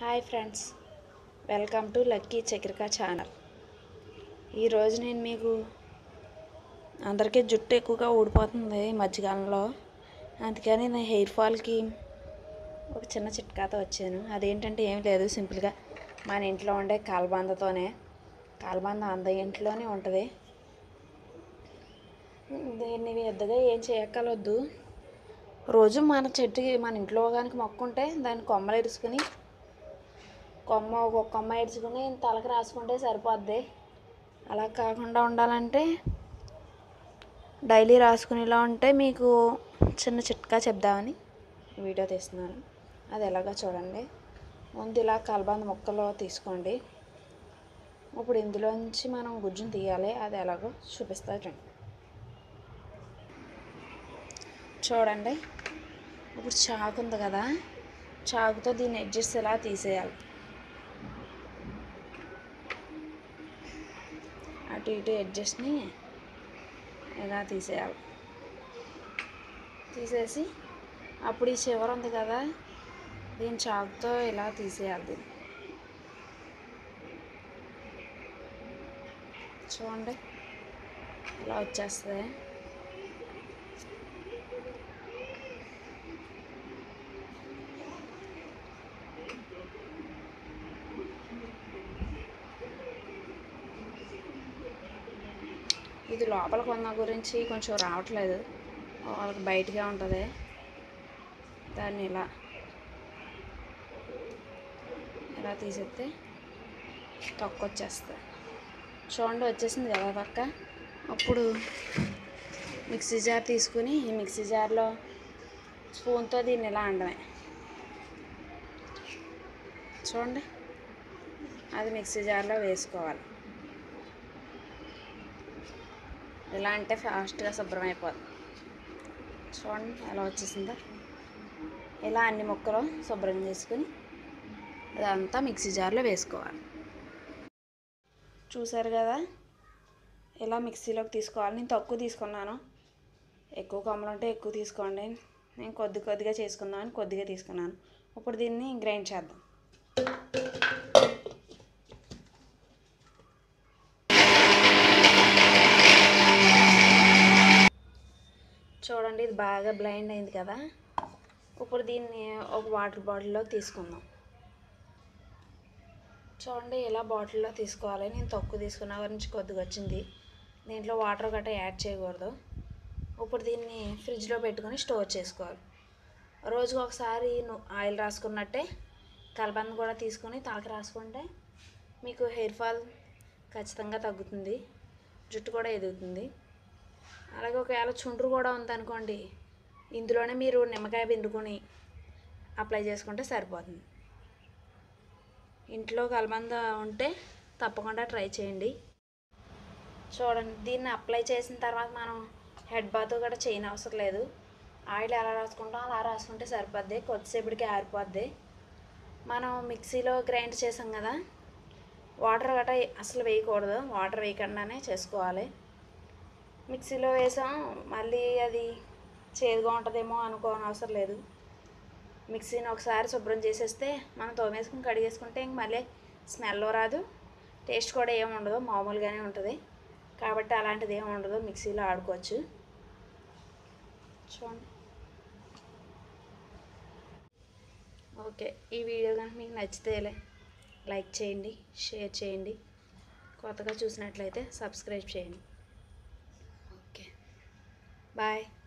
Hi friends, welcome to lucky Chakrika channel. ఈరోజు నేను మీకు అందరికీ జుట్టు ఎక్కువగా ఊడిపోతుంది ఈ మధ్యకాలంలో. అందుకని నా హెయిర్ ఫాల్కి ఒక చిన్న చిట్కాతో వచ్చాను. అదేంటంటే ఏం లేదు, సింపుల్గా మన ఇంట్లో ఉండే కాల్బందతోనే. కాల్బంద అందరి ఇంట్లోనే ఉంటుంది. దీన్ని పెద్దగా ఏం చేయక్కర్లేదు. రోజు మన చెట్టుకి మన ఇంట్లో కనుక మొక్కుంటే దాన్ని కొమ్మలు ఇరుచుకుని ఒక్కొక్క కొమ్మ ఇడ్చుకుని తలకు రాసుకుంటే సరిపోద్ది. అలా కాకుండా ఉండాలంటే డైలీ రాసుకునేలా ఉంటే మీకు చిన్న చిట్కా చెప్దామని వీడియో తీస్తున్నాను. అది ఎలాగో చూడండి. ముందు ఇలా కలబంద ముక్కలు తీసుకోండి. ఇప్పుడు ఇందులోంచి మనం గుజ్జును తీయాలి. అది ఎలాగో చూపిస్తాను చూడండి. ఇప్పుడు చాకు ఉంది కదా, చాకుతో దీన్ని అడ్జస్ట్ ఇలా తీసేయాలి. అటు ఇటు అడ్జస్ట్ని ఇలా తీసేయాలి. తీసేసి అప్పుడు ఈ చివర ఉంది కదా, దీని చాకుతో ఇలా తీసేయాలి. దీన్ని చూడండి, ఇలా వచ్చేస్తుంది. ఇది లోపల కొన్న గురించి కొంచెం రావట్లేదు, వాళ్ళకి బయటగా ఉంటుంది. దాన్ని ఇలా ఇలా తీసేస్తే తొక్క వచ్చేస్తుంది. చూడండి, వచ్చేసింది కదా తొక్క. అప్పుడు మిక్సీ జార్ తీసుకుని ఈ మిక్సీ జార్లో స్పూన్తో దీన్ని ఇలా అనడమే. చూడండి, అది మిక్సీ జార్లో వేసుకోవాలి. ఇలా అంటే ఫాస్ట్గా శుభ్రం అయిపోతుంది. చూడండి ఎలా వచ్చేసిందో. ఇలా అన్ని ముక్కలు శుభ్రం చేసుకుని అదంతా మిక్సీ జార్లో వేసుకోవాలి. చూసారు కదా, ఇలా మిక్సీలోకి తీసుకోవాలి. నేను తక్కువ తీసుకున్నాను, ఎక్కువ కొమ్మలు ఉంటే ఎక్కువ తీసుకోండి. నేను కొద్దిగా చేసుకుందామని కొద్దిగా తీసుకున్నాను. ఇప్పుడు దీన్ని గ్రైండ్ చేద్దాం. చూడండి, ఇది బాగా బ్లైండ్ అయింది కదా. ఇప్పుడు దీన్ని ఒక వాటర్ బాటిల్లో తీసుకుందాం. చూడండి, ఇలా బాటిల్లో తీసుకోవాలి. నేను తక్కువ తీసుకున్న గురించి కొద్దిగా వచ్చింది. దీంట్లో వాటర్ గట్రా యాడ్ చేయకూడదు. ఇప్పుడు దీన్ని ఫ్రిడ్జ్లో పెట్టుకొని స్టోర్ చేసుకోవాలి. రోజుకు ఒకసారి ఆయిల్ రాసుకున్నట్టే కలబంద కూడా తీసుకొని తలకు రాసుకుంటే మీకు హెయిర్ ఫాల్ ఖచ్చితంగా తగ్గుతుంది, జుట్టు కూడా ఎదుగుతుంది. అలాగే ఒకవేళ చుండ్రు కూడా ఉందనుకోండి, ఇందులోనే మీరు నిమ్మకాయ పిండుకొని అప్లై చేసుకుంటే సరిపోతుంది. ఇంట్లో కలబంద ఉంటే తప్పకుండా ట్రై చేయండి. చూడండి, దీన్ని అప్లై చేసిన తర్వాత మనం హెడ్ బాత్ కూడా చేయని అవసరం లేదు. ఆయిల్ ఎలా రాసుకుంటాం అలా రాసుకుంటే సరిపోద్ది, కొద్దిసేపటికి ఆరిపోద్ది. మనం మిక్సీలో గ్రైండ్ చేసాం కదా, వాటర్ గట్రా అసలు వేయకూడదు. వాటర్ వేయకుండానే చేసుకోవాలి. మిక్సీలో వేసాం, మళ్ళీ అది చేదుగా ఉంటుందేమో అనుకోని అవసరం లేదు. మిక్సీని ఒకసారి శుభ్రం చేసేస్తే మనం తోమేసుకుని కడిగేసుకుంటే ఇంక మళ్ళీ స్మెల్ రాదు, టేస్ట్ కూడా ఏమి ఉండదు, మామూలుగానే ఉంటుంది. కాబట్టి అలాంటిది ఏమి ఉండదు, మిక్సీలో ఆడుకోవచ్చు. చూడండి. ఓకే, ఈ వీడియో కనుక మీకు నచ్చితే లైక్ చేయండి, షేర్ చేయండి. కొత్తగా చూసినట్లయితే సబ్స్క్రైబ్ చేయండి. Okay, bye.